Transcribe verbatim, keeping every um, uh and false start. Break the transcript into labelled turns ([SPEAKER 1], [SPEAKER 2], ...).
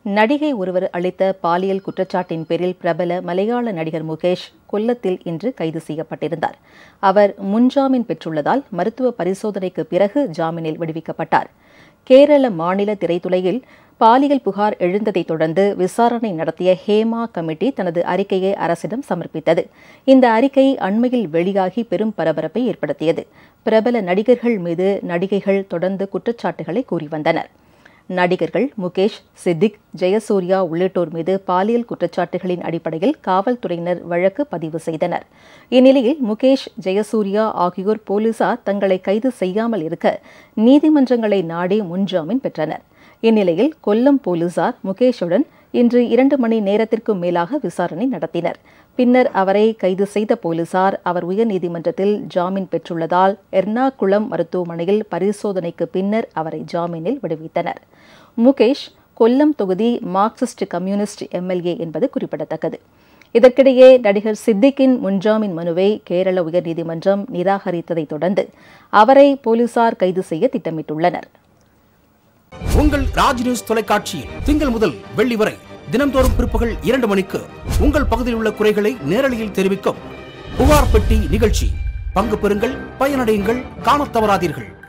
[SPEAKER 1] நடிகை ஒருவர் அளித்த பாலியல் குற்றச்சாட்டின் பேரில் பிரபல மலையாள நடிகர் முகேஷ் கொல்லத்தில் இன்று கைது செய்யப்பட்டிருந்தார். அவர் முன்ஜாமீன் பெற்றுள்ளதால் மருத்துவ பரிசோதனைக்கு பிறகு ஜாமீனில் விடுவிக்கப்பட்டார். கேரள மாநில திரைத்துறையில் பாலியல் புகார் எழுந்ததைத் தொடர்ந்து விசாரணை நடத்திய ஹேமா கமிட்டி தனது அறிக்கையை அரசிடம் சமர்ப்பித்தது. இந்த அறிக்கை அண்மையில் வெளியாகி பெரும் பரபரப்பை ஏற்படுத்தியது. பிரபல நடிகர்கள் மீது நடிகைகள் தொடர்ந்து குற்றச்சாட்டுகளை கூறி வந்தனர். நடிகர்கள் முகேஷ், சித்திக், ஜெயசூர்யா உள்ளிட்டோர் மீது பாலியல் குற்றச்சாட்டுகளின் அடிப்படையில் காவல்துறையினர் வழக்கு பதிவு செய்தனர். இந்நிலையில் முகேஷ், ஜெயசூர்யா ஆகியோர் போலீசார் தங்களை கைது செய்யாமல் இருக்க நீதிமன்றங்களை நாடி முன்ஜாமீன் பெற்றனர். இந்நிலையில் கொல்லம் போலீசார் முகேஷுடன் இன்று இரண்டு மணி நேரத்திற்கும் மேலாக விசாரணை நடத்தினர். பின்னர் அவரை கைது செய்த போலீசார் அவர் உயர்நீதிமன்றத்தில் ஜாமீன் பெற்றுள்ளதால் எர்ணாகுளம் மருத்துவமனையில் பரிசோதனைக்கு பின்னர் அவரை ஜாமீனில் விடுவித்தனர். முகேஷ் கொல்லம் தொகுதி மார்க்சிஸ்ட் கம்யூனிஸ்ட் எம்எல்ஏ என்பது குறிப்பிடத்தக்கது. இதற்கிடையே நடிகர் சித்திக்கின் முன்ஜாமீன் மனுவை கேரள உயர்நீதிமன்றம் நிராகரித்ததைத் தொடர்ந்து அவரை போலீசார் கைது செய்ய திட்டமிட்டுள்ளனர்.
[SPEAKER 2] உங்கள் ராஜ் நியூஸ் தொலைக்காட்சியில் திங்கள் முதல் வெள்ளி வரை தினந்தோறும் பிற்பகல் இரண்டு மணிக்கு உங்கள் பகுதியில் உள்ள குறைகளை நேரலையில் தெரிவிக்கும் புகார் பெட்டி நிகழ்ச்சி. பங்கு பெறுங்கள், பயனடையுங்கள், காணத் தவறாதீர்கள்.